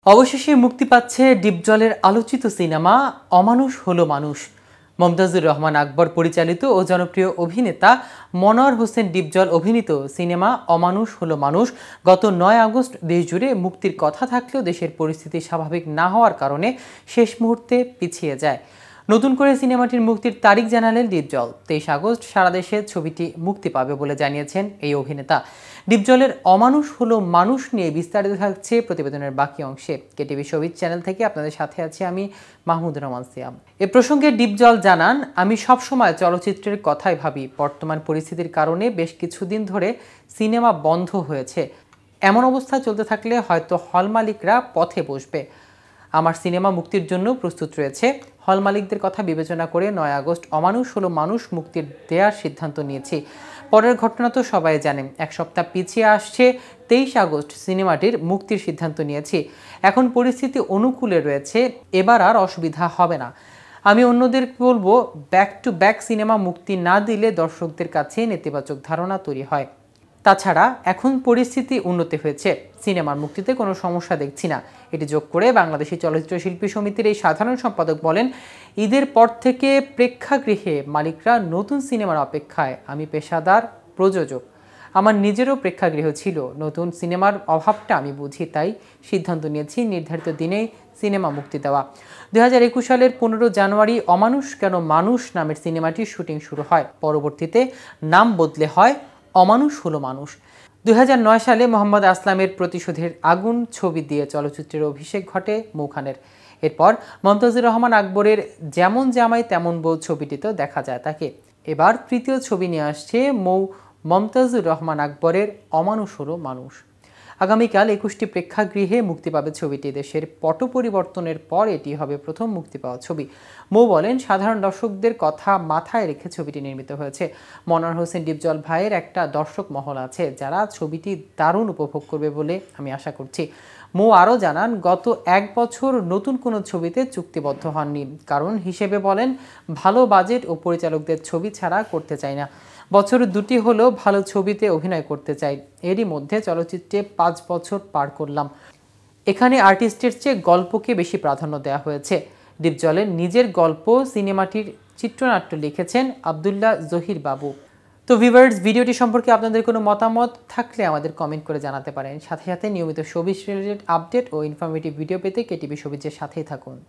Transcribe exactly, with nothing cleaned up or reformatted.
অবশেষে মুক্তি পাচ্ছে ডিপজলের আলোচিত সিনেমা অমানুষ হলো মানুষ। মমতাজুর রহমান আকবর পরিচালিত ও জনপ্রিয় অভিনেতা মনোয়ার হোসেন ডিপজল অভিনীত সিনেমা অমানুষ হলো মানুষ গত নয় আগস্ট দেশজুড়ে মুক্তির কথা থাকলেও দেশের পরিস্থিতি স্বাভাবিক না হওয়ার কারণে শেষ মুহূর্তে পিছিয়ে যায়। নতুন করে সিনেমাটির মুক্তির তারিখ জানালেন ডিপজল। তেইশ আগস্ট সারা দেশে ছবিটি মুক্তি পাবে বলে জানিয়েছেন এই অভিনেতা। ডিপজলের অমানুষ হলো মানুষ নিয়ে বিস্তারিত থাকছে প্রতিবেদনের বাকি অংশে। কেটিভি শোবিজ চ্যানেল থেকে আপনাদের সাথে আছি আমি মাহমুদুর রহমান সিয়াম। এ প্রসঙ্গে ডিপজল জানান, আমি সবসময় চলচ্চিত্রের কথাই ভাবি। বর্তমান পরিস্থিতির কারণে বেশ কিছুদিন ধরে সিনেমা বন্ধ হয়েছে। এমন অবস্থা চলতে থাকলে হয়তো হল মালিকরা পথে বসবে। আমার সিনেমা মুক্তির জন্য প্রস্তুত রয়েছে। হল মালিকদের কথা বিবেচনা করে নয় আগস্ট অমানুষ হলো মানুষ মুক্তির দেওয়ার সিদ্ধান্ত নিয়েছি। পরের ঘটনা তো সবাই জানেন, এক সপ্তাহ পিছিয়ে আসছে তেইশ আগস্ট সিনেমাটির মুক্তির সিদ্ধান্ত নিয়েছি। এখন পরিস্থিতি অনুকূলে রয়েছে, এবার আর অসুবিধা হবে না। আমি অন্যদের বলবো, ব্যাক টু ব্যাক সিনেমা মুক্তি না দিলে দর্শকদের কাছে নেতিবাচক ধারণা তৈরি হয়। তাছাড়া এখন পরিস্থিতি উন্নতি হয়েছে, সিনেমার মুক্তিতে কোনো সমস্যা দেখছি না। এটি যোগ করে বাংলাদেশি চলচ্চিত্র শিল্পী সমিতির এই সাধারণ সম্পাদক বলেন, ঈদের পর থেকে প্রেক্ষাগৃহে মালিকরা নতুন সিনেমার অপেক্ষায়। আমি পেশাদার প্রযোজক, আমার নিজেরও প্রেক্ষাগৃহ ছিল। নতুন সিনেমার অভাবটা আমি বুঝি, তাই সিদ্ধান্ত নিয়েছি নির্ধারিত দিনেই সিনেমা মুক্তি দেওয়া। দুই হাজার একুশ সালের পনেরো জানুয়ারি অমানুষ কেন মানুষ নামের সিনেমাটির শুটিং শুরু হয়। পরবর্তীতে নাম বদলে হয় অমানুষ হলো মানুষ। দুই হাজার নয় সালে মোহাম্মদ আসলামের প্রতিশোধের আগুন ছবি দিয়ে চলচ্চিত্রের অভিষেক ঘটে মৌ খানের। এরপর মমতাজুর রহমান আকবরের যেমন জামাই তেমন বউ ছবিটিতেও দেখা যায় তাকে। এবার তৃতীয় ছবি নিয়ে আসছে মৌ মমতাজুর রহমান আকবরের অমানুষ হলো মানুষ। আগামীকাল একুশটি প্রেক্ষাগৃহে মুক্তি পাবে ছবিটি। দেশের পট পরিবর্তনের পর এটি হবে প্রথম মুক্তি পাওয়া ছবি। মৌ বলেন, সাধারণ দর্শকদের কথা মাথায় রেখে ছবিটি নির্মিত হয়েছে। মনোয়ার হোসেন ডিপজল ভাইয়ের একটা দর্শক মহল আছে যারা ছবিটি দারুণ উপভোগ করবে বলে আমি আশা করছি। মৌ আরও জানান, গত এক বছর নতুন কোনো ছবিতে চুক্তিবদ্ধ হননি। কারণ হিসেবে বলেন, ভালো বাজেট ও পরিচালকদের ছবি ছাড়া করতে চাই না। বছর দুটি হলেও ভালো ছবিতে অভিনয় করতে চাই। এরই মধ্যে চলচ্চিত্রে পাঁচ বছর পার করলাম। এখানে আর্টিস্টের চেয়ে গল্পকে বেশি প্রাধান্য দেওয়া হয়েছে। ডিপজলের নিজের গল্প সিনেমাটির চিত্রনাট্য লিখেছেন আবদুল্লাহ জহির বাবু। তো ভিউয়ার্স, ভিডিওটি সম্পর্কে আপনাদের কোনো মতামত থাকলে আমাদের কমেন্ট করে জানাতে পারেন। সাথে সাথে নিয়মিত শোবিজ রিলেটেড আপডেট ও ইনফরমেটিভ ভিডিও পেতে কেটিভি শোবিজের সাথেই থাকুন।